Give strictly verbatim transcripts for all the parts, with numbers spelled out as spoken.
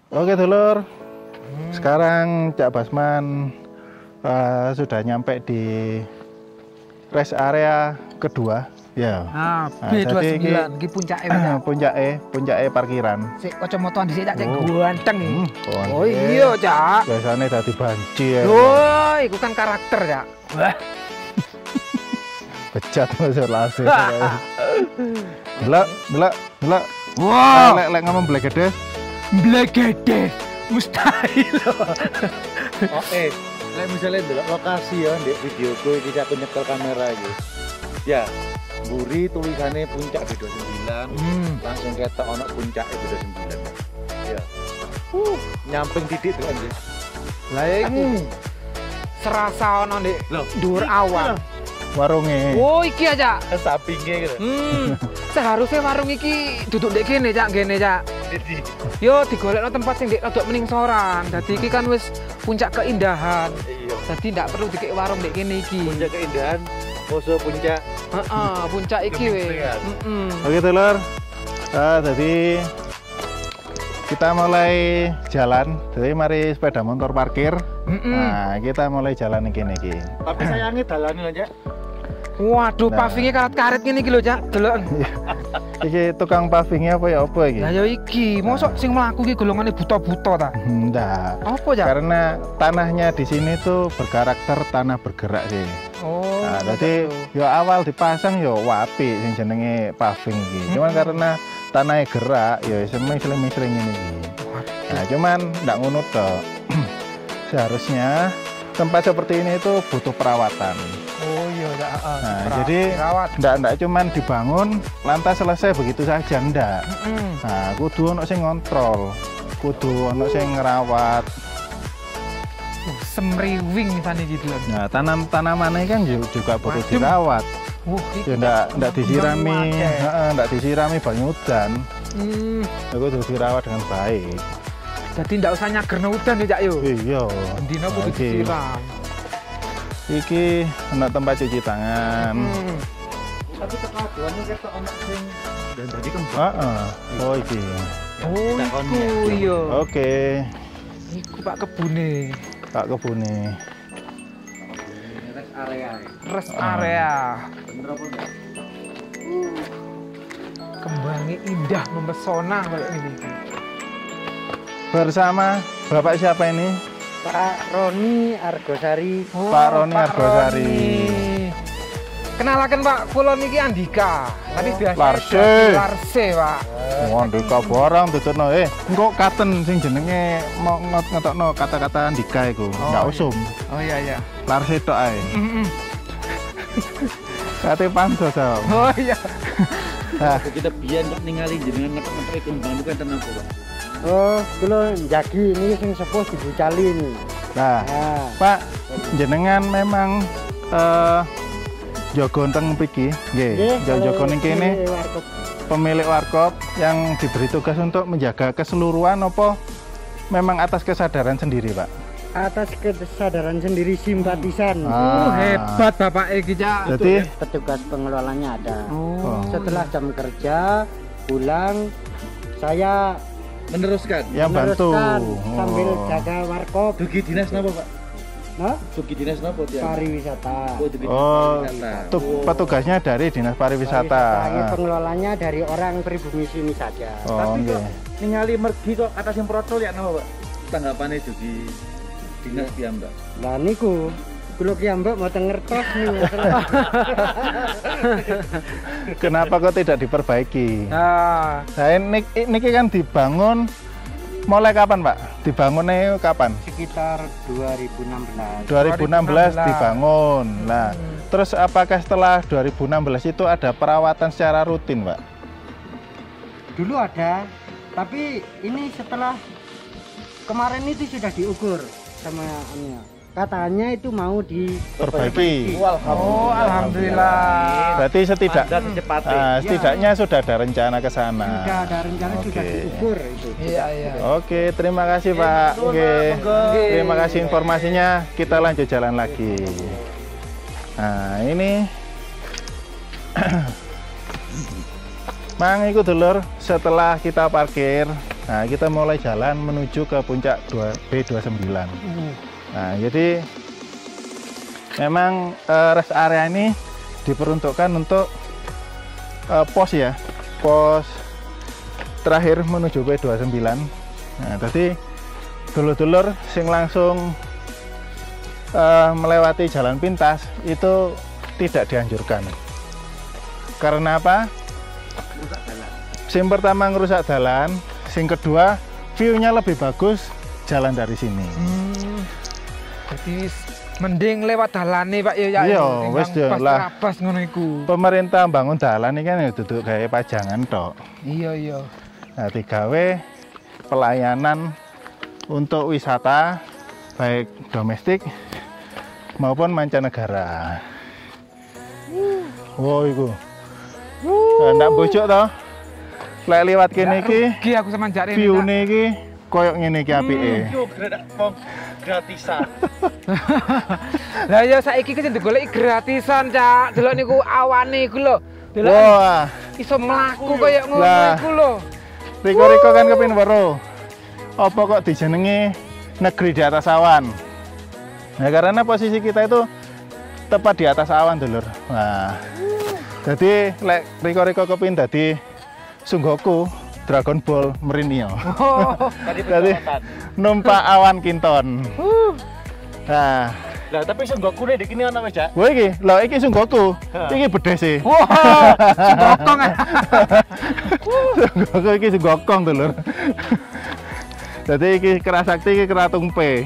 Oke dulur, hmm. sekarang Cak Basman uh, sudah nyampe di rest area kedua. Ya. Nah, B dua puluh sembilan iki puncake uh, puncake, puncake parkiran. Sik kacamataan dhisik tak cek ganteng iki. Hmm, oh iya, Cak. Biasane dadi banci ya. Oh, iku kan karakter, Cak. Wah. Bejat masuk lasih. Delok, delok, delok. Wow. Lek lek ngomong blegedes. Blegedes. Mustahil. Oke, lek misalnya delok lokasi ya ndek videoku iki aku nyekel kamera iki. Ya, mburi tulisannya puncak B dua puluh sembilan. Hmm. Langsung ketok ono puncak B dua puluh sembilan. Ya. Uh, nyamping titik tuh anjir. Lah iki. Serasa ono ndek dhuwur awan. Warungnya. Oh, iki aja. Sampingnya gitu. Hmm. Seharusnya warung iki duduk ndek kene, Cak, kene, Cak. Yo digolekno tempat sing ndek rada mening soran. Dadi iki kan wis puncak keindahan. Iya. Dadi ndak perlu dikek warung ndek kene iki. Puncak keindahan, poso puncak. Heeh, puncak iki wis. Heeh. Oke, dulur. Ah, jadi kita mulai jalan. Jadi mari sepeda motor parkir. Mm -mm. Nah, kita mulai jalan iki niki. Tapi sayangnya dalane lho, Cak. Waduh, nah. Pavingnya karet-karet gini iki lho, Cak. Delok. Iki tukang pavingnya apa ya apa iki? Lah ya iki, mosok sing mlaku iki golongane buta-buta ta? Enggak. Apa, Cak? Karena tanahnya di sini tuh berkarakter tanah bergerak sih. Oh. Nah, jadi ya awal dipasang ya wapi sing jenenge paving iki. Cuman hmm. karena tanahnya gerak ya semisling-misling ini iki. Nah, cuman ndak ngono tok. Seharusnya tempat seperti ini itu butuh perawatan. Oh iya, enggak, uh, nah, jadi enggak enggak cuman dibangun lantas selesai begitu saja enggak. Mm -hmm. Nah, kudu ono sing ngontrol, kudu ono sing ngerawat. Uh, semriwing misalnya gitu loh. Nah, tanam-tanaman ini kan juga perlu dirawat. Uh, ya enggak enggak disirami, heeh, enggak disirami banyu udan. Hmm. Kudu dirawat dengan baik. Jadi ndak usah nyagerno udan ya, Cak yo. Iya. Dina kudu disiram. Iki ana tempat cuci tangan. Hmm. Tapi kekaduannya ketok ono sing dan tadi kembang. Heeh. Oh iki. Oh iku iya. Oke. Iku Pak kebune. Pak kebune. Rest area. Rest area. Bener apa enggak? Kembangnya indah mempesona kayak ini. Bersama Bapak siapa ini? Pak Roni Argosari. Oh, Pak Roni Pak Argosari. Roni. Kenalakan Pak, kula niki Andika. Tadi biasa Larse. Larse, Pak. Oh, Andika barang tutupno. Eh, engko katen sing jenenge mau ngetokno kata-kata Andika iku. Enggak oh, usum. Oh iya iya. Larse tok ae. Heeh. Kate pansos ta. Oh iya. Nah, kita biyen kok ningali jenengan ngetok-ngetok kembang niku enten apa, Pak? Oh, kalau jagi ini sing sepuh dibucali ini. Nah, nah, Pak, jenengan memang uh, jago teng mriki, nggih. Jago ning kene pemilik warkop yang diberi tugas untuk menjaga keseluruhan apa memang atas kesadaran sendiri, Pak? Atas kesadaran sendiri simpatisan. Ah. Oh, hebat Bapak iki, Cak. Jadi petugas pengelolanya ada. Oh. Setelah jam kerja pulang saya meneruskan yang meneruskan, bantu sambil oh. jaga warkop. Dugi dinas napa, Pak? Nah, dugi dinas napa dia? Pariwisata. Oh, dugi oh pariwisata. Oh. Petugasnya dari dinas pariwisata. pariwisata. Ah. Pengelolanya dari orang pribumi sini saja. Oh, tapi okay. kok ningali mergi kok atas yang protol ya napa, Pak? Tanggapannya dugi dinas piyambak. Lah niku kula piyambak mboten ngertos niku. Kenapa kok tidak diperbaiki? Nah, saya ini, ini kan dibangun mulai kapan, Pak? Dibangunnya kapan? Sekitar dua ribu enam belas. dua ribu enam belas dibangun. Nah, hmm. terus apakah setelah dua ribu enam belas itu ada perawatan secara rutin, Pak? Dulu ada, tapi ini setelah kemarin itu sudah diukur sama anya. Katanya itu mau diperbaiki. Oh, alhamdulillah. Oh, alhamdulillah. Berarti setidak, uh, setidaknya ya. Sudah ada rencana ke sana. Sudah ada rencana, okay. Sudah diukur itu. Iya, iya. Oke, terima kasih Pak. Oke. Terima kasih informasinya. Kita lanjut jalan lagi. Nah, ini Mang iku dulur, setelah kita parkir, Nah, kita mulai jalan menuju ke puncak B dua puluh sembilan. Nah, jadi memang uh, rest area ini diperuntukkan untuk uh, pos ya, pos terakhir menuju B dua puluh sembilan. Nah, tadi dulur-dulur sing langsung uh, melewati jalan pintas itu tidak dianjurkan. Karena apa? Sing pertama ngerusak jalan, sing kedua view-nya lebih bagus jalan dari sini. Hmm, jadi mending lewat dalane Pak ya ya. Iya, wis lah. Pas ngono iku. Pemerintah bangun dalan ini kan ya duduk kayak pajangan tok. Iya iya. Nah, digawe pelayanan untuk wisata baik domestik maupun mancanegara. Wow, iku. Nah, ndak bocok toh. Lek liwat kene iki, iki aku sama jare view-ne iki koyo ngene iki apike. Yo gratisan. Lah ya saiki ki sing digoleki gratisan, Cak. Delok niku awane iku lho. Delok Wah, iso mlaku koyo ngono Lah. iku lho. Riko-riko kan kepin weruh. Apa kok dijenengi negeri di atas awan? Nah, karena posisi kita itu tepat di atas awan, dulur. Nah, jadi lek Riko-riko kepin dadi Sunggoku Dragon Ball Merinio. Oh, Tadi Jadi perawatan. numpak awan kinton. uh, Nah, Lah tapi Sunggoku nih di kini ana wis, Cak. gue iki, lho iki Sunggoku. Iki bedes sih. wah, gokong ah. Sunggoku iki Sunggokong, dulur. Jadi iki kerasakti iki keratumpe.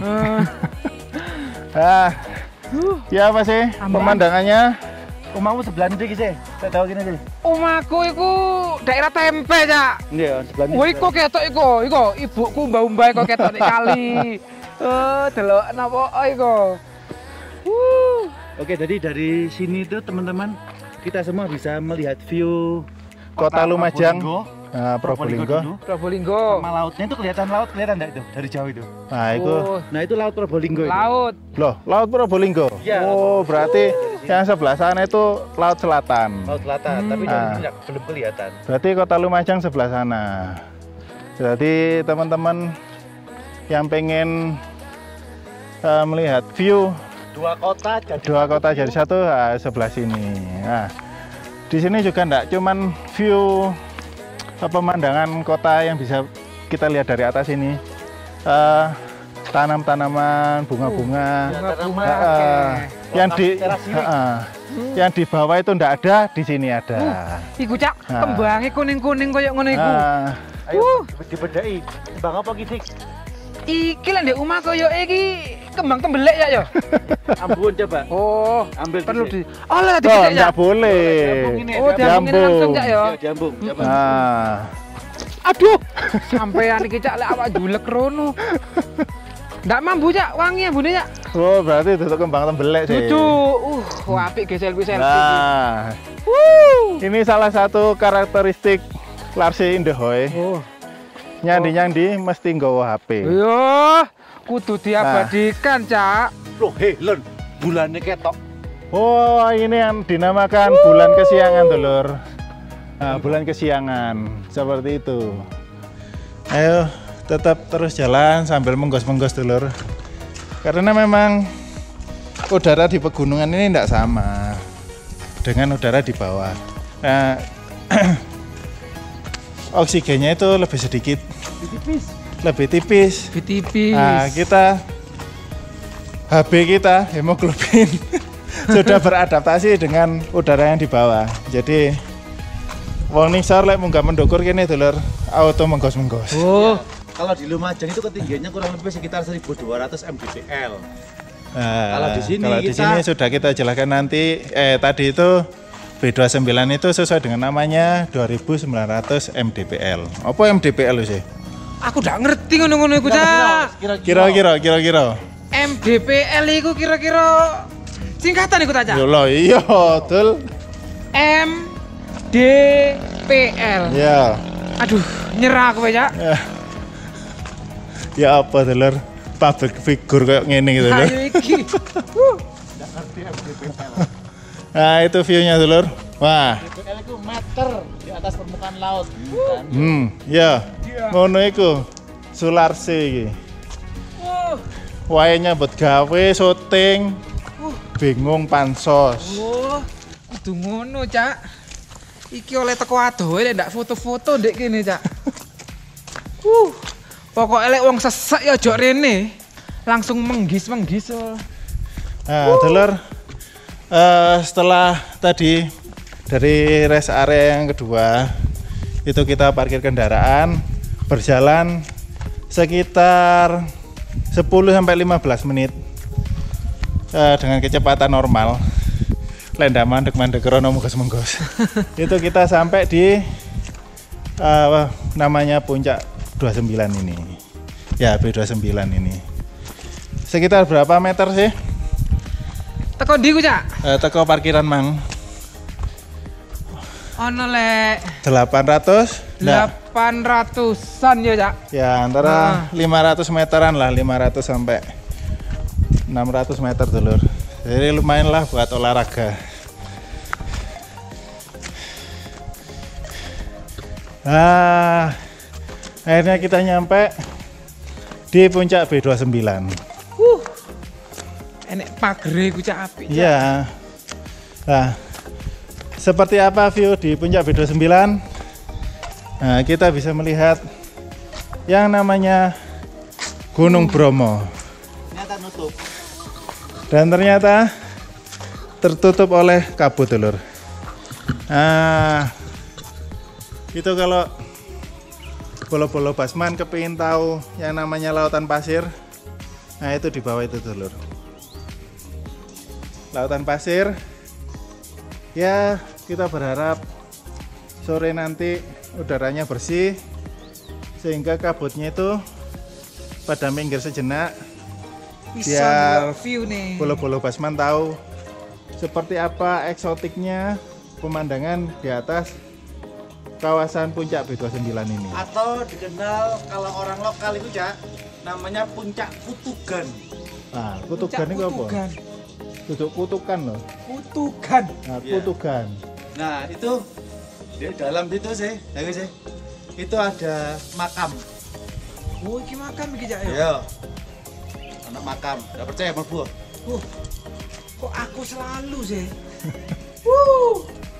Ah, ya apa sih pemandangannya? Omahmu sebelah ndi iki sih? Tak tahu kene iki. Omahku iku daerah tempe, Cak. Iya, sebelah ndi. Wah, iku ketok iku, iku ibuku mbah-mbah kok ketok nek kali. Oh, delok napa iku. Uh. Oke, jadi dari sini tuh teman-teman kita semua bisa melihat view Kota Lumajang, Probolinggo. nah, Probolinggo. dulu. Probolinggo. Sama lautnya itu kelihatan laut, kelihatan enggak itu dari jauh itu. Nah, itu Oh, Nah, itu laut Probolinggo itu. laut. loh, Laut Probolinggo. Iya, Oh, berarti yang sebelah sana itu Laut Selatan. Laut selatan, Hmm. tapi dari Ah. sini nggak- belum kelihatan. Berarti Kota Lumajang sebelah sana. Jadi teman-teman yang pengen uh, melihat view Dua kota jadi dua kota jadi satu, nah, sebelah sini. Nah, di sini juga enggak cuman view uh, pemandangan kota yang bisa kita lihat dari atas ini. Uh, tanam-tanaman, bunga-bunga. Bunga-bunga. Uh, oke. yang di teras ini. uh, yang di bawah itu enggak ada, di sini ada. Iku, Cak, Nah. kembange kuning-kuning koyo ngono iku. Nah, Ayo dibedai. Bang apa gitu? Iki lah ndek omah koyo iki kembang tembelek ya ya. Ambon coba. Oh, Ambil perlu di di. Oh, lah oh, dikit ya. enggak boleh. Diambung ini, Oh, diambungin diambung. langsung Cak ya. Ya, diambung. Coba. Nah, Aduh, sampean iki Cak lek awak julek rono. Ndak mambu Cak, wangi ambune Cak. oh berarti itu kembang tembelek sih. Dudu. Uh, apik ge selfie-selfie. Nah, Wuh. ini salah satu karakteristik Larsi Indahoe. Oh. Nyandi-nyandi mesti nggawa H P. Yo, kudu diabadikan, Cak. Loh, hei, Lon. Bulannya ketok. Oh, ini yang dinamakan bulan kesiangan, dulur. Nah, bulan kesiangan, seperti itu. Ayo, tetap terus jalan sambil menggos-menggos, dulur. Karena memang udara di pegunungan ini tidak sama dengan udara di bawah. Nah, oksigennya itu lebih sedikit, Tipis. lebih tipis. Lebih tipis. Nah, kita H B kita hemoglobin sudah beradaptasi dengan udara yang di bawah. Jadi wong nisor lek munggah mendukur kene dulur auto menggos-menggos. Oh, Kalau di Lumajang itu ketinggiannya kurang lebih sekitar seribu dua ratus mdpl. Nah, Kalau di sini kalau di kita- sini sudah kita jelaskan nanti. Eh tadi itu B dua puluh sembilan itu sesuai dengan namanya dua ribu sembilan ratus mdpl. Apa mdpl sih? aku ndak ngerti ngono-ngono iku, Cak. Kira-kira kira-kira. M D P L iku kira-kira singkatan iku ta, Cak? Yo lo iya, dul. M D P L. Ya. Aduh, nyerah aku, Cak. Ya. Ya apa dulur? Public figure kayak ngene gitu lho. Ayo iki. Wuh. Nah, itu view-nya dulur. Wah. mdpl itu meter di atas permukaan laut. Hmm, ya. Di Ngono iku Sularse iki. Uh. Wae nyambut gawe syuting. Uh. Bingung pansos. Oh, kudu ngono, Cak. Iki oleh teko adohe lek ndak foto-foto ndek kene, Cak. Uh. Pokoke lek wong sesek ya aja rene. Langsung menggis-menggis. Nah, uh. Dulur. Uh, setelah tadi dari rest area yang kedua itu kita parkir kendaraan, berjalan sekitar sepuluh sampai lima belas menit uh, dengan kecepatan normal. Lenda mandek-mandek krono munggos-munggos. Itu kita sampai di uh, namanya Puncak dua puluh sembilan ini. Ya, B dua puluh sembilan ini. Sekitar berapa meter sih? Teko ndi ku, Cak? Uh, teko parkiran Mang. Ono lek delapan ratus? delapan ratusan ya, Cak. Ya, antara nah. lima ratus meteran lah, lima ratus sampai enam ratus meter, Dulur. Jadi lumayan lah buat olahraga. Nah, akhirnya kita nyampe di Puncak B dua puluh sembilan. Uh, enek pagere ku, Cak, apik. Iya. Nah, seperti apa view di Puncak B dua puluh sembilan? Nah, kita bisa melihat yang namanya Gunung Bromo. Ternyata nutup. Dan ternyata tertutup oleh kabut, Dulur. Nah, itu kalau bolo-bolo Basman kepingin tahu yang namanya lautan pasir, nah itu di bawah itu, Dulur. Lautan pasir. Ya, kita berharap sore nanti udaranya bersih sehingga kabutnya itu pada minggir sejenak. Biar view nih. Bolo-bolo Basman tahu seperti apa eksotiknya pemandangan di atas kawasan Puncak B dua puluh sembilan ini. Atau dikenal kalau orang lokal itu, Cak, namanya Puncak Kutugan. Nah, Kutugan itu apa? Duduk kutukan loh. Kutugan. Nah, Kutugan. Nah, itu di dalam itu sih, ya sih. Itu ada makam. Oh, iki makam iki, Cak, ya. Iya. Anak makam. Enggak percaya mlebu. Uh. Kok aku selalu sih. Wuh.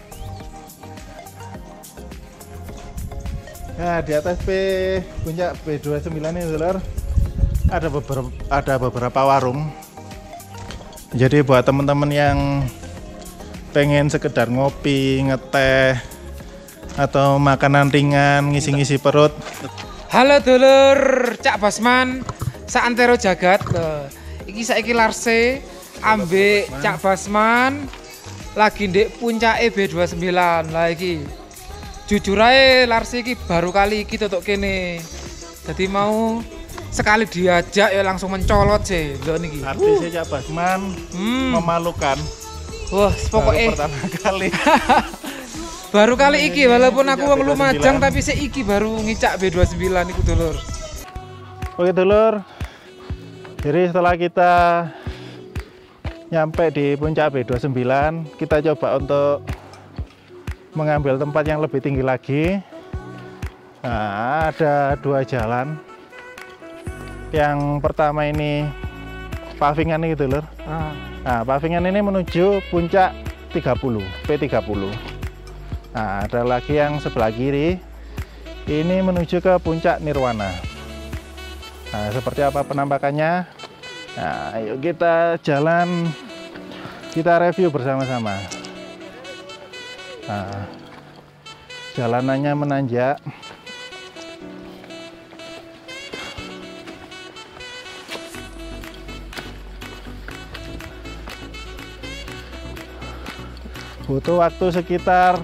Nah, di atas P Puncak B dua puluh sembilan ini, Dulur, ada beberapa ada beberapa warung. Jadi buat teman-teman yang pengen sekedar ngopi, ngeteh, atau makanan ringan, ngisi-ngisi perut. Halo dulur, Cak Basman, saantero jagat. Iki saiki Larse ambek Cak Basman lagi ndek puncake B dua puluh sembilan. Lah iki jujur ae Larse iki baru kali iki tutuk kene. Jadi mau sekali diajak ya langsung mencolot sih. Lho niki. Artisnya Cak Basman hmm. memalukan. Wah, pokoknya pertama kali. Baru kali iki walaupun aku wong Lumajang tapi sik iki baru ngicak B dua puluh sembilan iku, Dulur. Oke, Dulur. Jadi setelah kita nyampe di puncak B dua puluh sembilan, kita coba untuk mengambil tempat yang lebih tinggi lagi. Nah, ada dua jalan. Yang pertama ini pavingan gitu, Dulur. Ah. Nah, pavingan ini menuju puncak tiga puluh, P tiga puluh. Nah, ada lagi yang sebelah kiri. Ini menuju ke puncak Nirwana. Nah, seperti apa penampakannya? Nah, ayo kita jalan, kita review bersama-sama. Nah, jalanannya menanjak. Butuh waktu sekitar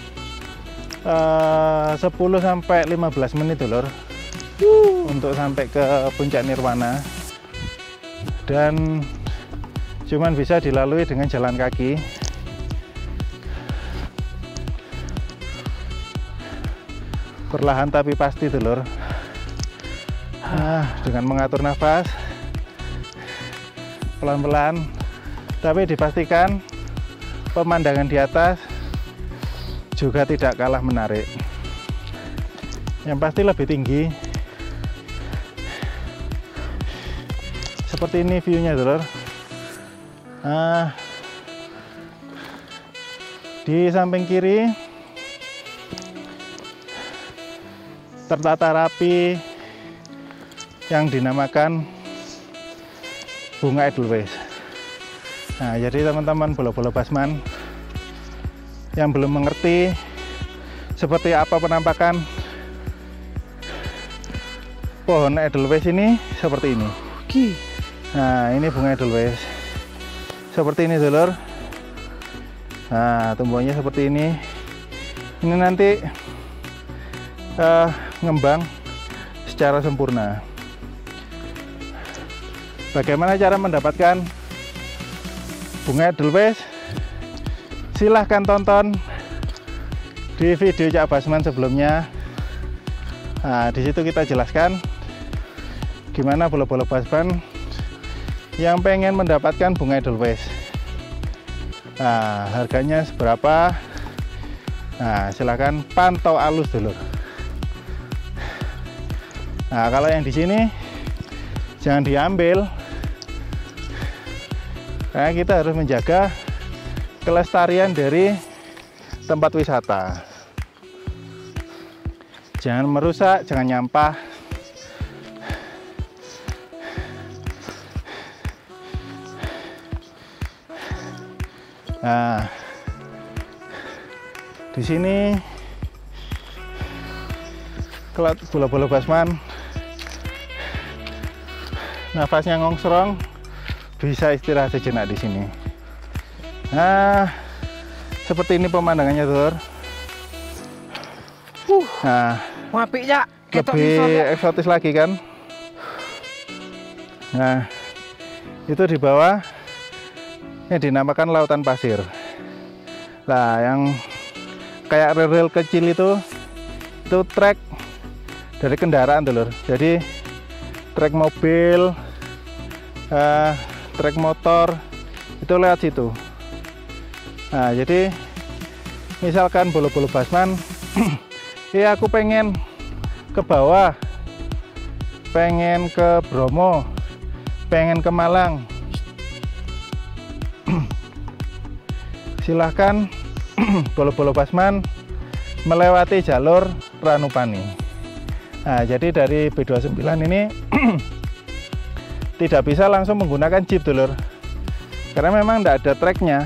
uh, sepuluh sampai lima belas menit, Dulur, uh. untuk sampai ke puncak Nirwana, dan cuman bisa dilalui dengan jalan kaki. Perlahan tapi pasti, Dulur. Nah, dengan mengatur nafas pelan-pelan, tapi dipastikan pemandangan di atas juga tidak kalah menarik. Yang pasti lebih tinggi. Seperti ini view-nya, dulur. Nah, di samping kiri tertata rapi yang dinamakan bunga Edelweiss. Nah, jadi teman-teman bolo-bolo basman yang belum mengerti seperti apa penampakan pohon Edelweiss ini, seperti ini. Nah, ini bunga Edelweiss seperti ini, dulur. Nah, tumbuhannya seperti ini. Ini nanti uh, ngembang secara sempurna. Bagaimana cara mendapatkan bunga Edelweiss? Silahkan tonton di video Cak Basman sebelumnya. Nah, di situ kita jelaskan gimana bolo-bolo basman yang pengen mendapatkan bunga Edelweiss. Nah, harganya seberapa? Nah, silahkan pantau alus dulu. Nah, kalau yang di sini jangan diambil, karena kita harus menjaga kelestarian dari tempat wisata. Jangan merusak, jangan nyampah. Nah, di sini kalau bolo-bolo basman nafasnya ngongsrong, bisa istirahat sejenak di sini. Nah, seperti ini pemandangannya, Dulur. Uh, nah, apik ya, lebih eksotis lagi kan. Nah, itu di bawah yang dinamakan lautan pasir. Nah, yang kayak rel-rel kecil itu itu trek dari kendaraan, Dulur. Jadi trek mobil, uh, trek motor itu lewat situ. Nah, jadi misalkan bolo-bolo basman ya aku pengen ke bawah, pengen ke Bromo, pengen ke Malang, silahkan bolo-bolo basman melewati jalur Ranupani. Nah, jadi dari B dua puluh sembilan ini tidak bisa langsung menggunakan jeep, Dulur, karena memang tidak ada treknya.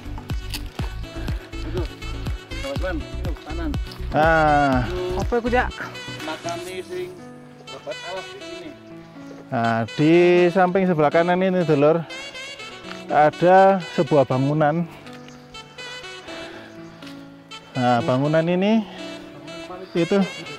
Itu, teman-teman, itu kanan. Nah, apa itu ya? Makame sing lebat alas di sini. nah, di samping sebelah kanan ini, Dulur, ada sebuah bangunan. Nah, bangunan ini itu,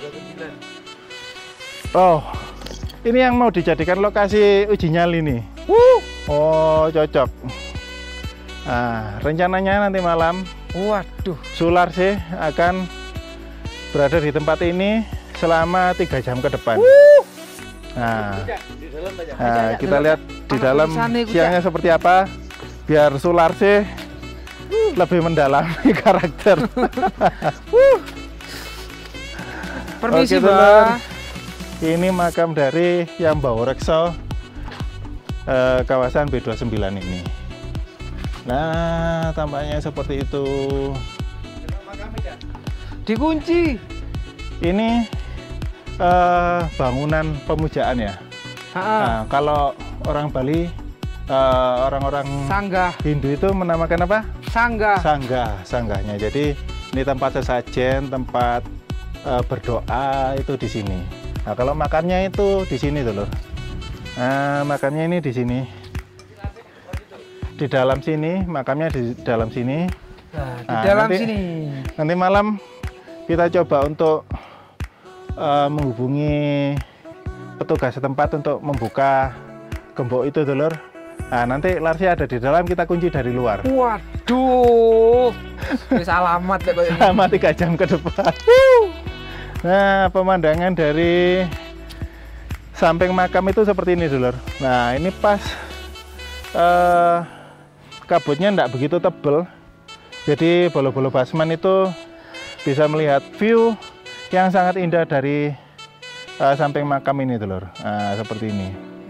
oh, ini yang mau dijadikan lokasi uji nyali nih. Oh, cocok. Nah, rencananya nanti malam, Waduh, Sularse akan berada di tempat ini selama tiga jam ke depan. Nah, nah kita lihat di dalam siangnya seperti apa, biar Sularse lebih mendalami karakter. permisi, Oke, Mbak. Ini makam dari Yang Bawa Rekso, eh, kawasan B dua puluh sembilan ini. Nah, tampaknya seperti itu. Dikunci. Ini eh, bangunan pemujaan ya. Nah, kalau orang Bali, eh, orang-orang Sanggah. Hindu itu menamakan apa? Sanggah. Sanggah, sanggahnya. Jadi ini tempat sesajen, tempat uh, berdoa itu di sini. Nah, kalau makamnya itu di sini, Dulur. Nah, makamnya ini di sini. Di dalam sini, makamnya di dalam sini. Nah, di Nah, dalam nanti, sini. Nanti malam kita coba untuk uh, menghubungi petugas setempat untuk membuka gembok itu, Dulur. Nah, nanti Larsi ada di dalam, kita kunci dari luar. Waduh, wis alamat ya kok ini. Selama tiga jam ke depan. Nah, pemandangan dari samping makam itu seperti ini, Dulur. Nah, ini pas uh, kabutnya tidak begitu tebel, jadi bolo-bolo basman itu bisa melihat view yang sangat indah dari uh, samping makam ini dulur. Nah, seperti ini.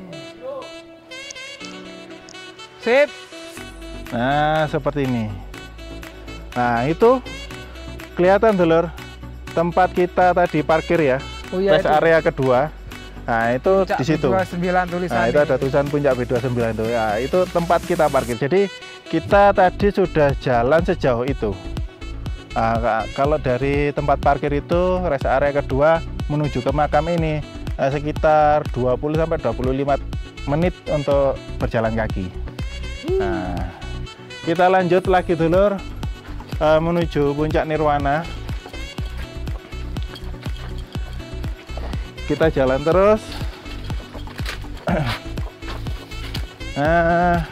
Sip. Nah, seperti ini. Nah, itu kelihatan dulur tempat kita tadi parkir ya. Oh, iya, rest area kedua. Nah, itu Puncak di situ. B dua puluh sembilan tulisan. Nah, itu ada tulisan Puncak B dua puluh sembilan itu. Ya, itu tempat kita parkir. Jadi, kita tadi sudah jalan sejauh itu. Nah, kalau dari tempat parkir itu rest area kedua menuju ke makam ini eh, sekitar dua puluh sampai dua puluh lima menit untuk berjalan kaki. Nah, kita lanjut lagi dulur eh, menuju Puncak Nirwana. Kita jalan terus. Nah,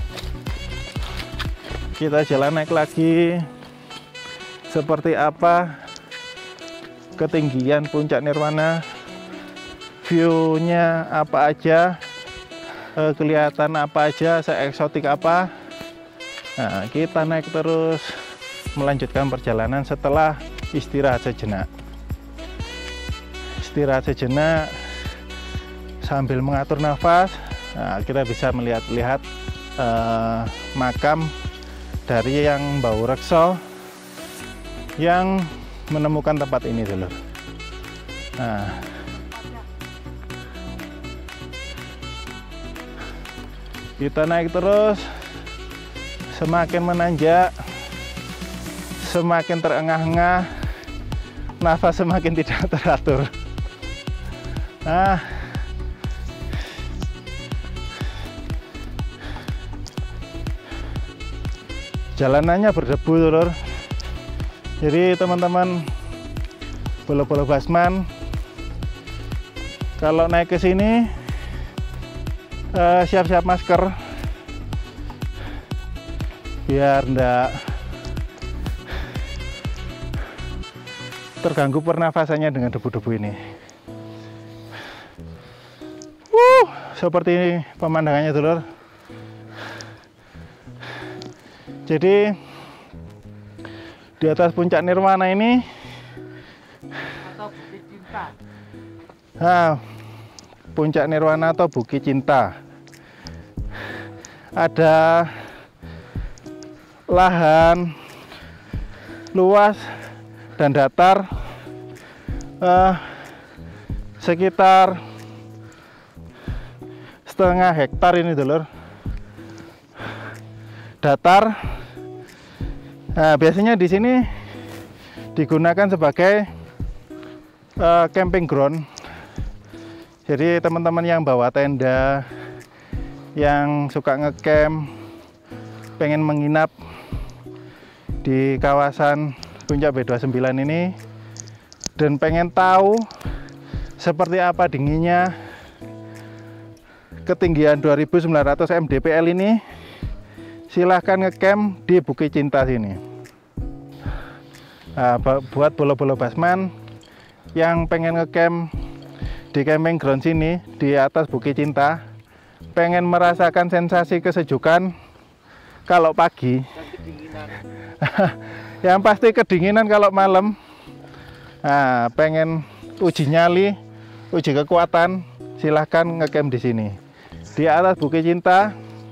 kita jalan naik lagi. Seperti apa ketinggian Puncak Nirwana, view-nya apa aja, eh, kelihatan apa aja, se-eksotik apa. Nah, kita naik terus melanjutkan perjalanan setelah istirahat sejenak. Istirahat sejenak sambil mengatur nafas. Nah, kita bisa melihat-lihat eh, makam dari yang Mbau Rekso yang menemukan tempat ini dulur. Nah, kita naik terus, semakin menanjak, semakin terengah-engah, nafas semakin tidak teratur. Nah, jalanannya berdebu dulur. Jadi teman-teman bolo-bolo Basman, kalau naik ke sini siap-siap uh, masker biar enggak terganggu pernafasannya dengan debu-debu ini. Wuh, seperti ini pemandangannya dulur. Jadi di atas Puncak Nirwana ini Atau Bukit Cinta. nah, Puncak Nirwana atau Bukit Cinta, ada lahan luas dan datar eh, sekitar setengah hektar ini dulur, datar. Nah, biasanya di sini digunakan sebagai uh, camping ground. Jadi teman-teman yang bawa tenda, yang suka ngecamp, pengen menginap di kawasan Puncak B dua puluh sembilan ini dan pengen tahu seperti apa dinginnya ketinggian dua ribu sembilan ratus mdpl ini, silahkan ngecamp di Bukit Cinta sini. Nah, buat bolo-bolo Basman yang pengen ngecamp di camping ground sini di atas Bukit Cinta, pengen merasakan sensasi kesejukan kalau pagi, yang pasti kedinginan kalau malam. Nah, pengen uji nyali, uji kekuatan, silahkan ngecamp di sini di atas Bukit Cinta.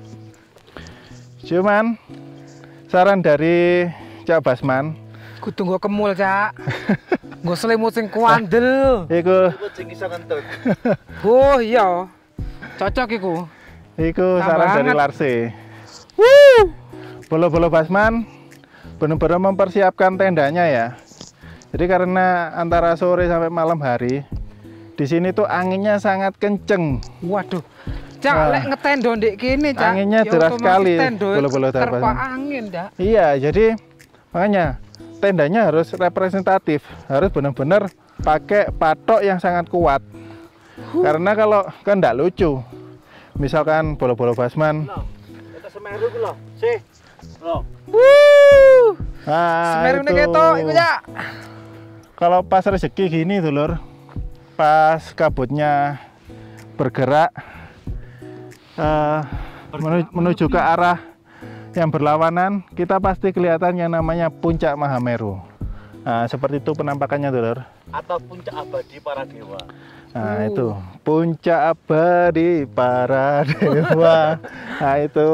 Cuman saran dari Cak Basman, kudu nggo kemul, Cak. Nggo selimut sing kuandel. iku sing iso kentut. Oh iya. Cocok iku. iku Nah, saran dari banget. Larse. Wuh, bolo-bolo Basman benar-benar mempersiapkan tendanya ya. Jadi karena antara sore sampai malam hari di sini tuh anginnya sangat kenceng. Waduh. Cak, Wah. lek ngetendo ndek kene, Cak. Anginnya ya deras otomatis sekali, tendo bolo-bolo terpa Basman. angin, Cak. Iya, jadi makanya tendanya harus representatif, harus benar-benar pakai patok yang sangat kuat. Karena kalau kan enggak lucu, misalkan bolo-bolo Basman, Kita Semeru ku lho. Sih. Lho. Wuh. nah Semeru nek ketok iku, Cak. kalau pas rezeki gini dulur, pas kabutnya bergerak eh, menu- menuju ke arah yang berlawanan, kita pasti kelihatan yang namanya Puncak Mahameru. Nah, seperti itu penampakannya, Dulur. Atau puncak abadi para dewa. Nah, Uh. itu puncak abadi para dewa. Nah, itu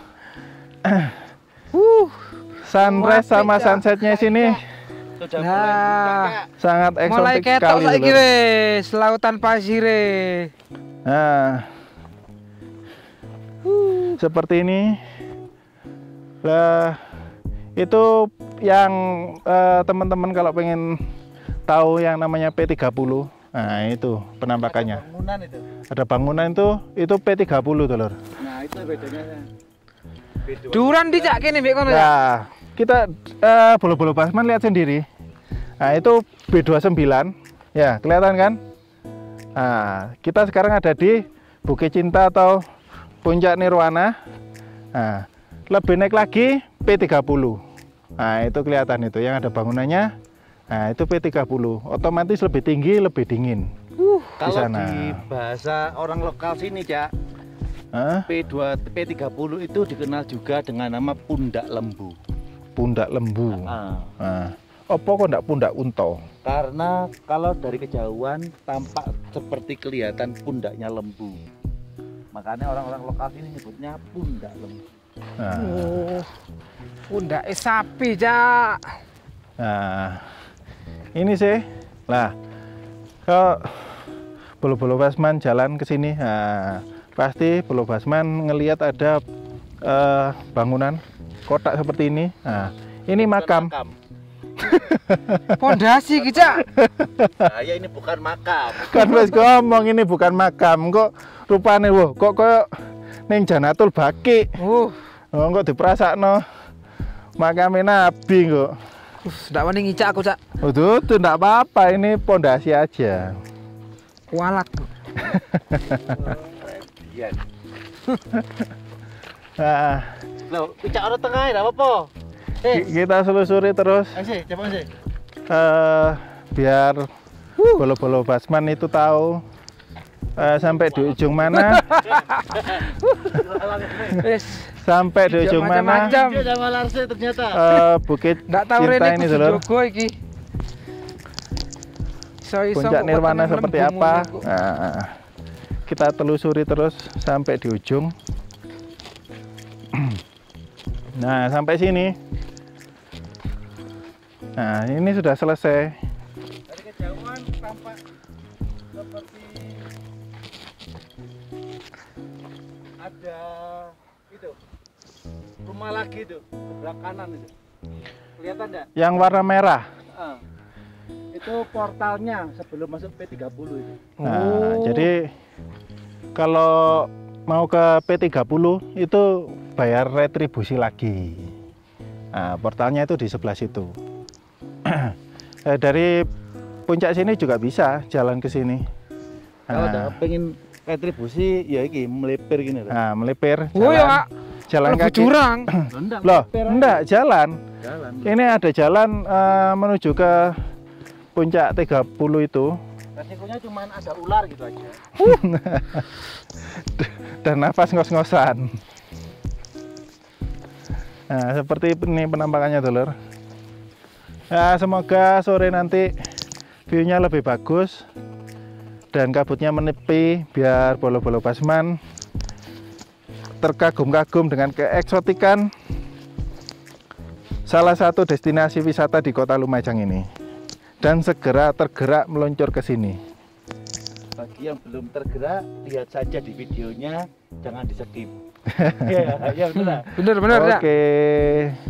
Uh, sunrise Wah, sama Cak. sunsetnya sini Sudah Nah. mulai puncaknya. sangat mulai eksotik ketok sekali, saiki Dulur. wis, lautan pasire. Nah, seperti ini. Lah, itu yang eh, teman-teman kalau pengen tahu yang namanya P tiga puluh. Nah, itu penampakannya. Ada bangunan itu. Ada bangunan itu, itu P tiga puluh, Dulur. Nah, itu bedanya. Beda. Duran dicak kene mbek kono ya. Nah, kita eh, bolo-bolo Basman lihat sendiri. Nah, itu B dua puluh sembilan. Ya, kelihatan kan? Nah, kita sekarang ada di Bukit Cinta atau Puncak Nirwana. Nah, lebih naik lagi P tiga puluh. Nah, itu kelihatan itu yang ada bangunannya. Nah, itu P tiga puluh. Otomatis lebih tinggi, lebih dingin. Uh, Kalau sana. di bahasa orang lokal sini, Cak, Hah? P dua P tiga puluh itu dikenal juga dengan nama pundak lembu. Pundak lembu. Ah. Nah, opo kok ndak pundak unta? Karena kalau dari kejauhan tampak seperti kelihatan pundaknya lembu. Makanya orang-orang lokal sini nyebutnya pundak lembu. Nah, oh. Pundake sapi, Cak. nah, ini sih. Lah, kalau bolo-bolo Basman jalan ke sini, nah, pasti bolo Basman ngelihat ada eh, bangunan kotak seperti ini. Nah, ini Bukan makam. Pondasi ki, Cak. Nah, ya ini bukan makam. Kan wis ngomong ini bukan makam. Kok rupane woh, kok koyo ning Janatul Baqi. Uh, Oh, kok diprasakno makame Nabi kok. uh, ndak wani ngicak aku, Cak. Oh, tuh, tuh ndak apa-apa, ini pondasi aja. Kualat. Iya. Nah, Loh, picak orang tengah ya, apa-apa. ki- kita selusuri terus Ayo, coba sih. eh biar bolo-bolo Basman itu tahu eh, sampai di ujung mana, Wis, sampai di ujung mana macam-macam. Dia sama Larse ternyata. eh, Bukit Ndak tahu Cinta rene ini, kudu Dulur. jogo iki. Iso-iso Puncak kok Nirwana tenang seperti lembung apa. ngono kok. Nah, kita telusuri terus sampai di ujung. Nah, sampai sini. Nah, ini sudah selesai. Dari kejauhan tampak seperti ada itu rumah lagi itu sebelah kanan itu. Kelihatan enggak? Yang warna merah. Ah. Itu portalnya sebelum masuk P tiga puluh itu. Nah, Oh. jadi kalau mau ke P tiga puluh itu bayar retribusi lagi. Nah, portalnya itu di sebelah situ. Eh, dari puncak sini juga bisa jalan ke sini. Kalau Nah, udah pengen retribusi ya iki melipir gini loh. nah, melipir Oh jalan, ya, jalan lebih kaki. jurang. Enggak, Loh, melipir aja. enggak jalan. Jalan. Ini ada jalan eh, menuju ke puncak tiga puluh itu Resikonya cuma ada ular gitu aja. dan nafas ngos-ngosan. Nah, seperti ini penampakannya, Dulur. Ya, semoga sore nanti view-nya lebih bagus dan kabutnya menepi biar bolo-bolo Basman terkagum-kagum dengan keeksotikan salah satu destinasi wisata di Kota Lumajang ini dan segera tergerak meluncur ke sini. Bagi yang belum tergerak, lihat saja di videonya, jangan di skip. Ya, ya benar. Bener bener ya. Oke.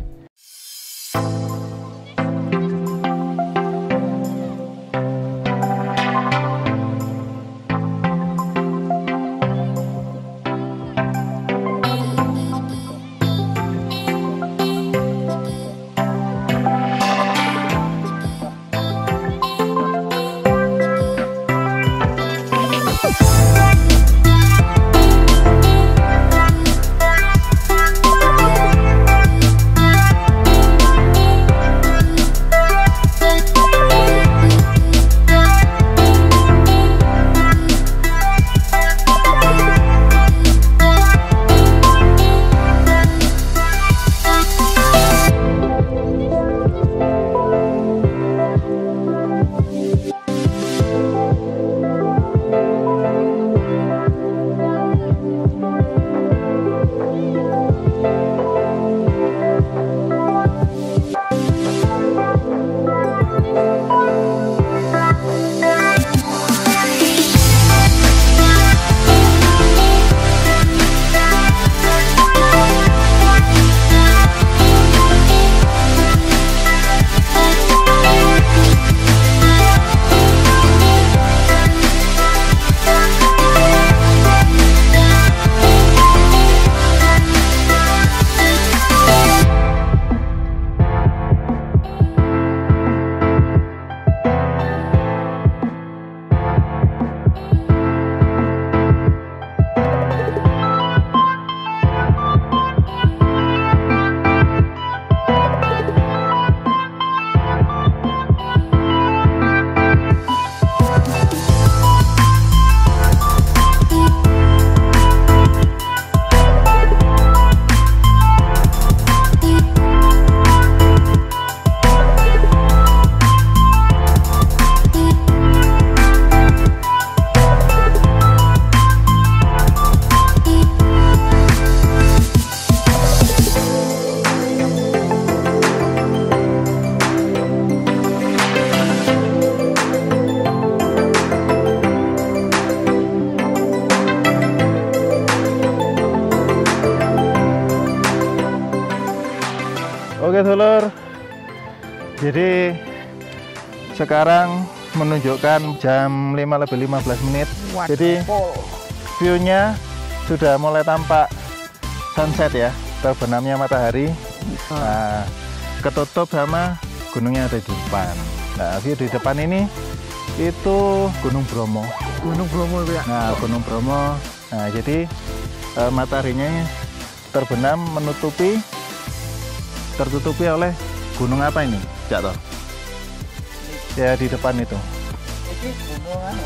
Oke dulur, jadi sekarang menunjukkan jam lima lebih lima belas menit. Waduh. Jadi view-nya sudah mulai tampak sunset ya, terbenamnya matahari. Nah, ketutup sama gunungnya ada di depan. Nah, view di depan ini itu Gunung Bromo. Gunung Bromo ya. Nah, Gunung Bromo. Nah, jadi eh, mataharinya terbenam menutupi tertutupi oleh gunung apa ini, Cak toh? Ya di depan itu. Ini gunung anu.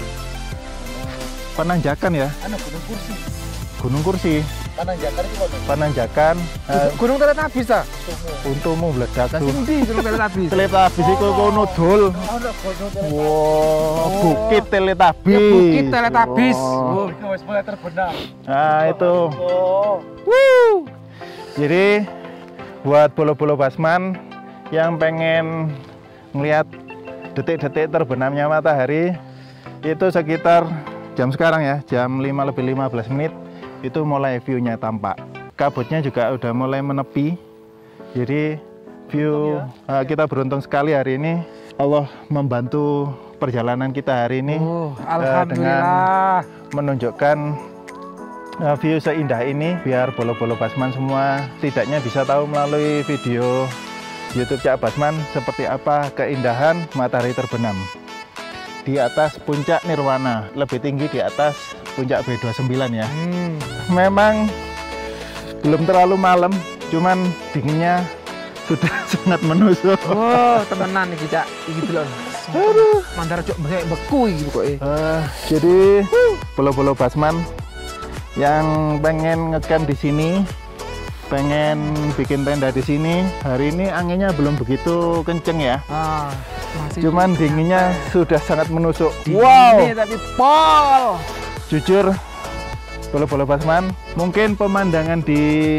Pananjakan ya? Anu gunung kursi. Gunung Kursi. Pananjakan itu apa? Pananjakan. Eh, Gunung Teletabis ta? untumu meledak Lah tuh. sing ndi Gunung Teletabis? Teletabis iku kono dul. Ono gunung Wow, Bukit Teletabis. Ya, Bukit Teletabis. Wow. Oh. Itu wis mulai terbenam. Nah, itu. Oh. Wuh. Jadi buat bolo-bolo Basman yang pengen ngelihat detik-detik terbenamnya matahari itu sekitar jam sekarang ya, jam lima lebih lima belas menit itu mulai view-nya tampak. Kabutnya juga udah mulai menepi. Jadi view uh, kita beruntung sekali hari ini Allah membantu perjalanan kita hari ini Oh, uh, dengan alhamdulillah. menunjukkan uh, view seindah ini biar bolo-bolo Basman semua tidaknya bisa tahu melalui video YouTube Cak Basman seperti apa keindahan matahari terbenam di atas puncak Nirwana, lebih tinggi di atas puncak B dua puluh sembilan ya. Hmm. Memang belum terlalu malam, cuman dinginnya sudah sangat menusuk. Oh, temenan iki, Cak. Iki delok. Aduh, mandar cok beku iki pokoke. Uh, jadi bolo-bolo Basman yang pengen ngecamp di sini, pengen bikin tenda di sini, hari ini anginnya belum begitu kenceng ya. Ah, masih Cuman dinginnya sudah sangat menusuk. dingin Wow, nih, tapi pol. jujur bolo-bolo Basman, mungkin pemandangan di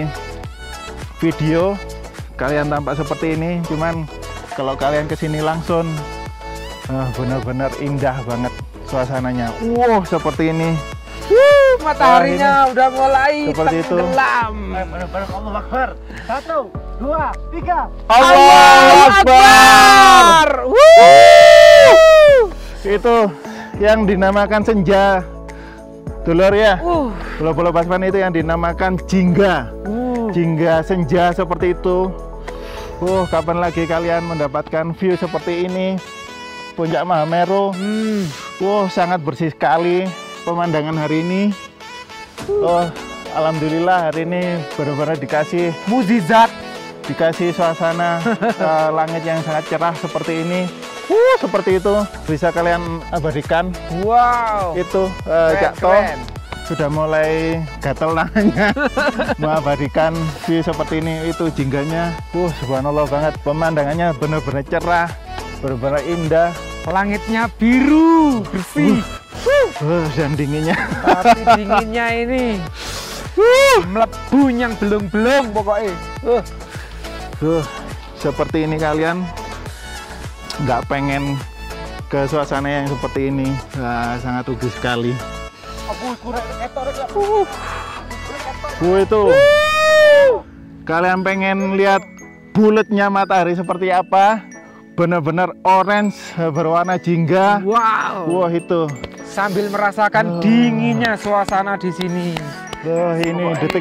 video kalian tampak seperti ini, cuman kalau kalian kesini langsung uh, benar-benar indah banget suasananya. Wow, seperti ini. Wuh, mataharinya udah mulai Seperti itu. tenggelam. Bareng-bareng Allah Akbar. Satu, dua, tiga. Allahu Akbar. Wuh. Itu yang dinamakan senja, dulur ya. Uh. Bolo-bolo Basman itu yang dinamakan jingga. Uh. Jingga senja seperti itu. Uh, kapan lagi kalian mendapatkan view seperti ini? Puncak Mahameru. Hmm. Wow, sangat bersih sekali pemandangan hari ini. Oh, alhamdulillah hari ini benar-benar dikasih Mukjizat. dikasih suasana uh, langit yang sangat cerah seperti ini. Uh, seperti itu bisa kalian abadikan. Wow. Itu uh, Keren, Cak To keren. sudah mulai gatel tangannya mengabadikan view seperti ini. Itu jingganya, uh, subhanallah banget. Pemandangannya benar-benar cerah, benar-benar indah. Langitnya biru, bersih. Uh, dan dinginnya. Tapi dinginnya ini uh, melebu yang belum-belum pokoknya. Uh. Uh, seperti ini kalian nggak pengen ke suasana yang seperti ini. Nah, sangat rugi sekali. Uh, uh, itu kalian pengen lihat bulatnya matahari seperti apa? Benar-benar orange berwarna jingga. Wow. Wah, itu. Sambil merasakan Oh. dinginnya suasana di sini. Wah, ini detik.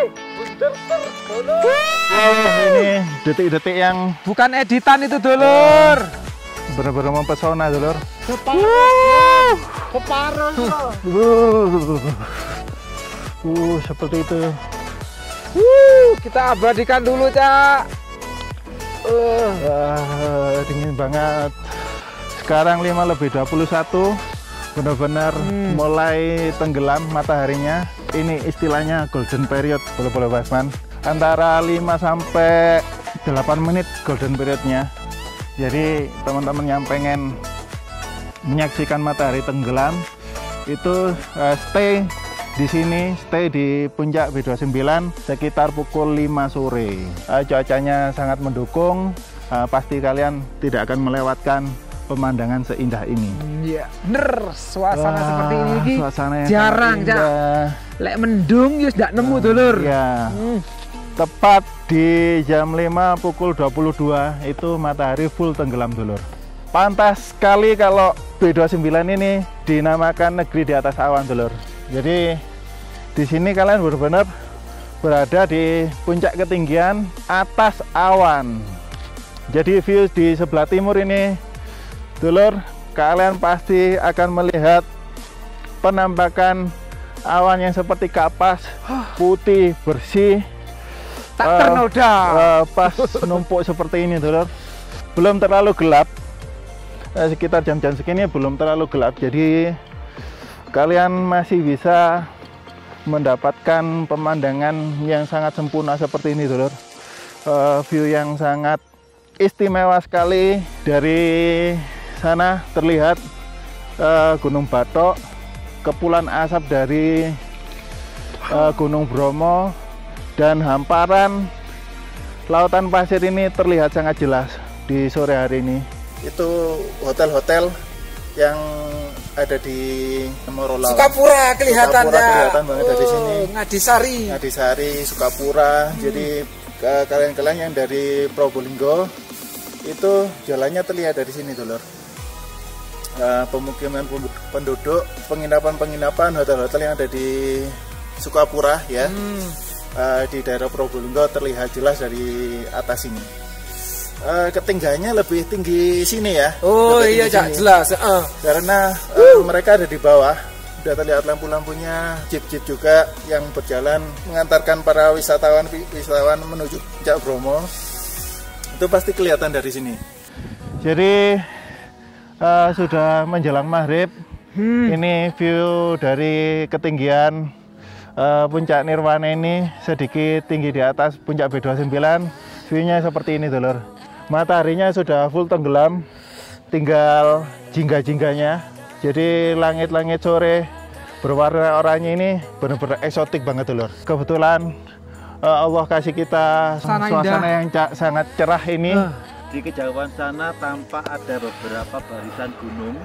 Wah, ini detik-detik yang Bukan editan itu, dulur. benar-benar mempesona, dulur. Separuh. Separuh. Uh, uh, seperti itu. Wuh, kita abadikan dulu, Cak. Uh. Wah, dingin banget. Sekarang lima lebih dua puluh satu. Benar-benar Hmm. mulai tenggelam mataharinya. Ini istilahnya golden period, bolo-bolo Basman. Antara lima sampai delapan menit golden periodnya. Jadi teman-teman yang pengen menyaksikan matahari tenggelam itu uh, stay di sini, stay di puncak B dua puluh sembilan sekitar pukul lima sore. Uh, cuacanya sangat mendukung, uh, pasti kalian tidak akan melewatkan pemandangan seindah ini. Iya, bener. Suasana Wah, seperti ini Ki, suasana yang jarang, sangat Cak. indah. Lek mendung ya ndak nemu, dulur. Ya, Hmm. tepat di jam lima pukul dua puluh dua itu matahari full tenggelam dulur. Pantas sekali kalau B dua puluh sembilan ini dinamakan negeri di atas awan dulur. Jadi di sini kalian benar-benar berada di puncak ketinggian atas awan. Jadi view di sebelah timur ini dulur, kalian pasti akan melihat penampakan awan yang seperti kapas, putih, bersih, tak ternoda. Uh, uh, pas numpuk seperti ini dulur. Belum terlalu gelap, uh, sekitar jam-jam segini belum terlalu gelap. Jadi kalian masih bisa mendapatkan pemandangan yang sangat sempurna seperti ini dulur. Uh, view yang sangat istimewa sekali. Dari sana terlihat uh, Gunung Batok, kepulan asap dari uh, Gunung Bromo, dan hamparan lautan pasir ini terlihat sangat jelas di sore hari ini. Itu hotel-hotel yang ada di Morolau. Sukapura kelihatan, Sukapura kelihatan banget oh, dari sini. Ngadisari. Ngadisari, Sukapura. Hmm. Jadi kalian-kalian yang dari Probolinggo itu jalannya terlihat dari sini dulur. Uh, pemukiman penduduk, penginapan-penginapan, hotel-hotel yang ada di Sukapura ya. Hmm. Uh, di daerah Probolinggo terlihat jelas dari atas ini. Uh, ketinggiannya lebih tinggi sini ya. Oh iya, jelas. Uh. Karena uh, mereka ada di bawah. Sudah terlihat lampu-lampunya, jeep-jeep juga yang berjalan mengantarkan para wisatawan wisatawan menuju Puncak Bromo. Itu pasti kelihatan dari sini. Jadi uh, sudah menjelang maghrib. Hmm. Ini view dari ketinggian uh, Puncak Nirwana ini, sedikit tinggi di atas Puncak B dua puluh sembilan. View-nya seperti ini dulur. Mataharinya sudah full tenggelam, tinggal jingga-jingganya. Jadi langit-langit sore berwarna oranye ini benar-benar eksotik banget dulur. Kebetulan uh, Allah kasih kita Sana suasana indah. yang sangat cerah ini. Uh. Di kejauhan sana tampak ada beberapa barisan gunung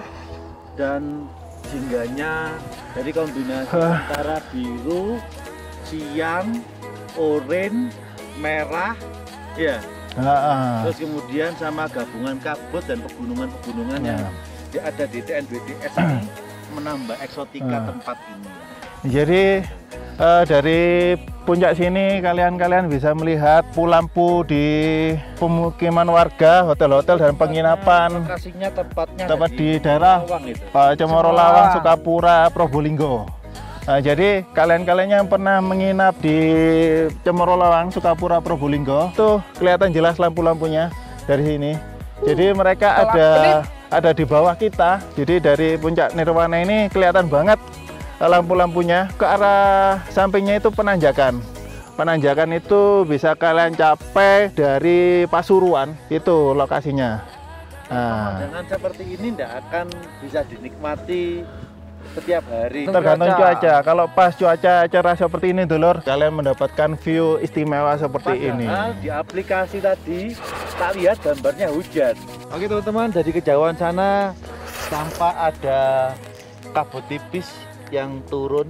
dan jingganya dari kombinasi uh. antara biru, siang, oranye, merah, ya. Uh, uh. Terus kemudian sama gabungan kabut dan pegunungan-pegunungan uh. yang ada di T N B D S ini menambah eksotika uh. tempat ini. Jadi uh, dari puncak sini kalian-kalian bisa melihat lampu di pemukiman warga, hotel-hotel dan penginapan. Lokasinya tepatnya tepat di, di daerah Cemoro Lawang, Sukapura, Probolinggo. Nah, jadi kalian-kalian yang pernah menginap di Cemoro Lawang, Sukapura, Probolinggo, tuh kelihatan jelas lampu-lampunya dari sini. Jadi mereka ada ada di bawah kita. Jadi dari Puncak Nirwana ini kelihatan banget lampu-lampunya. Ke arah sampingnya itu penanjakan. Penanjakan itu bisa kalian capai dari Pasuruan, itu lokasinya. Nah, pemandangan seperti ini tidak akan bisa dinikmati setiap hari. Tergantung cuaca. cuaca. Kalau pas cuaca cerah seperti ini dulur, kalian mendapatkan view istimewa seperti Padahal ini. Di aplikasi tadi tak lihat gambarnya hujan. Oke teman-teman, dari kejauhan sana tampak ada kabut tipis yang turun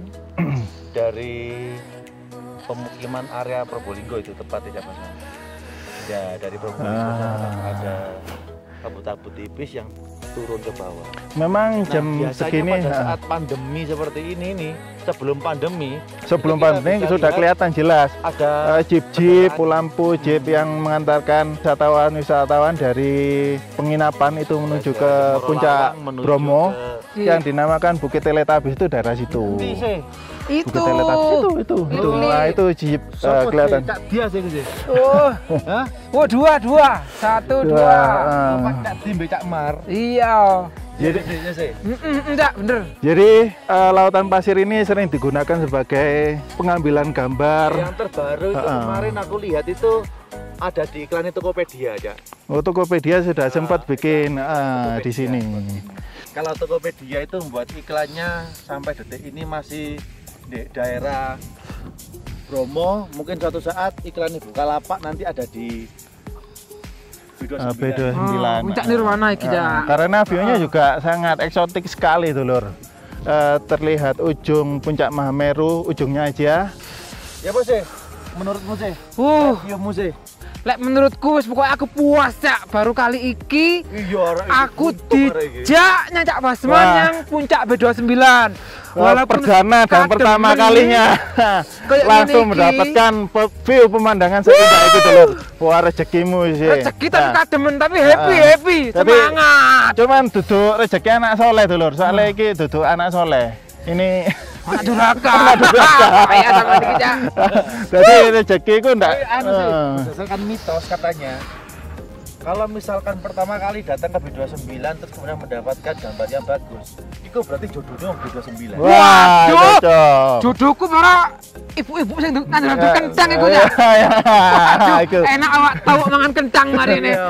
dari pemukiman area Probolinggo, itu tepatnya sana. Ya, dari Probolinggo ah. sana ada kabut-kabut tipis yang turun ke bawah. Memang jam nah, segini pada saat pandemi seperti ini nih, sebelum pandemi, sebelum pandemi sudah kelihatan jelas ada jeep-jeep, lampu jeep yang mengantarkan wisatawan-wisatawan dari penginapan itu menuju ke Puncak Bromo ke... yang dinamakan Bukit Teletabis, itu daerah situ. Itu Bukit Teletabis itu itu itu nah itu jeep uh, kelihatan. Dia sih sih. Oh. Hah? Oh, dua dua. Satu dua. Apa Cak Dim Cak Mar? Iya. Jadi enggak bener. Jadi uh, lautan pasir ini sering digunakan sebagai pengambilan gambar. Yang terbaru itu uh -uh. kemarin aku lihat itu ada di iklan Tokopedia aja. Oh, Tokopedia sudah uh, sempat bikin uh, di sini. Kalau Tokopedia itu membuat iklannya sampai detik ini masih di daerah Bromo. Mungkin suatu saat iklan Bukalapak nanti ada di B dua puluh sembilan. Oh, Puncak Nirwana iki ya. Karena view-nya juga sangat eksotik sekali dulur. Uh, terlihat ujung Puncak Mahameru, ujungnya aja. Ya bos, menurutmu sih? Uh, Viewmu sih? lek menurutku wis pokoknya aku puas Cak, baru kali iki Iya, aku dijak nyanyak Basman Wah. yang puncak B dua puluh sembilan. Walaupun perdana dan pertama kalinya langsung mendapatkan pe- view pemandangan seindah itu dulur. Wah rezekimu sih. rezeki tapi Nah, kademen tapi happy Ah. happy Tapi- semangat. cuman duduk rezeki anak soleh dulur. Soalnya iki duduk anak soleh. Ini Anak durhaka. Anak durhaka. Ya sama dikit Cak. jadi rezeki ku ndak. Tapi anu sih, eh, berdasarkan mitos katanya, kalau misalkan pertama kali datang ke B dua puluh sembilan terus kemudian mendapatkan gambar yang bagus, itu berarti jodohnya B dua puluh sembilan. Wah, Waduh. cocok. Jodohku para ibu-ibu sing ngandel kentang iku ya. Ya, Aduh, iku. enak awak tahu mangan kentang hari ini. Iya.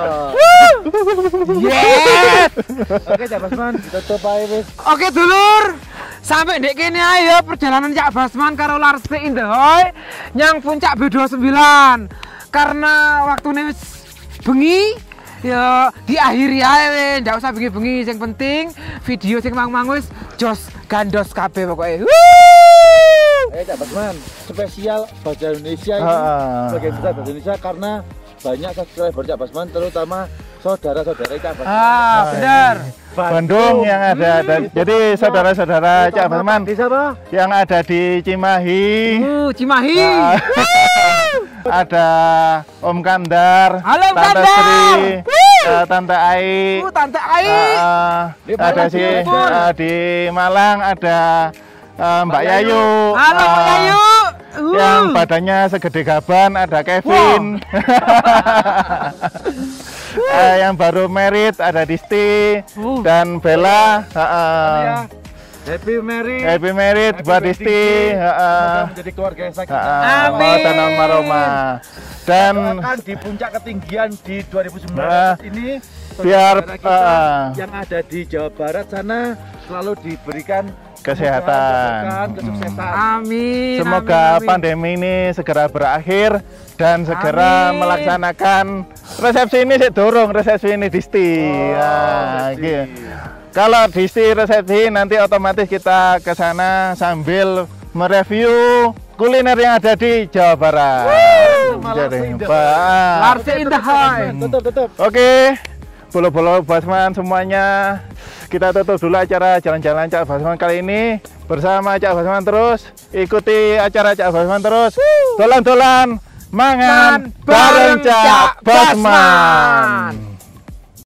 Yes. Oke, Cak Basman, ditutup aja wis. Oke dulur, sampai dek kene ayo perjalanan Cak Basman karo Larse in the Hoy nyang puncak B dua puluh sembilan. Karena waktune wis bengi ya diakhiri ae we, ndak usah bengi-bengi, sing penting video sing mang-mang wis jos gandos kabeh pokoke. Eh, Cak Basman, spesial Bahasa Indonesia ini Ah. sebagai besar Bahasa Indonesia karena banyak subscriber Cak Basman, terutama saudara-saudara Cak Basman. Ah, benar. Bandung yang ada, dan jadi saudara-saudara Cak Basman Di siapa? yang ada di Cimahi. Uh, Cimahi. Ah, ada Om Kandar, Halo, Om Tante Kandar. Sri, eh, Tante Ai, Uh, Tante Ai. eh, Di ada Malang, si Pur. eh, di Malang ada eh, Mbak Yayu, Halo, Mbak eh, Yayu. Uh. yang badannya segede gaban ada Kevin. Eh, yang baru merit ada Disti Uh. dan Bella. eh, eh, Ya. Happy Mary. Happy merit buat Disti. eh, eh. Semoga menjadi keluarga yang sakinah. Ah, Amin. oh, dan Maroma. Dan akan di puncak ketinggian di dua ribu sembilan Nah, belas ini biar, saudara kita ah. yang ada di Jawa Barat sana selalu diberikan Kesehatan. kemudahan, kesuksesan. Amin. semoga amin, amin. pandemi ini segera berakhir dan segera Amin. melaksanakan resepsi ini sih dorong resepsi ini Disti. Oh, Nah, resepsi. gitu. Kalau Disti resepsi nanti otomatis kita ke sana sambil mereview kuliner yang ada di Jawa Barat. Malah Jadi, seindah. Pak. Larse in the Hoy. Tutup, tutup. Oke, bolo-bolo Basman semuanya, kita tutup dulu acara jalan-jalan Cak Basman kali ini bersama Cak Basman terus. Ikuti acara Cak Basman terus. Dolan-dolan mangan Man, bareng bareng Cak Cak Basman. Basman.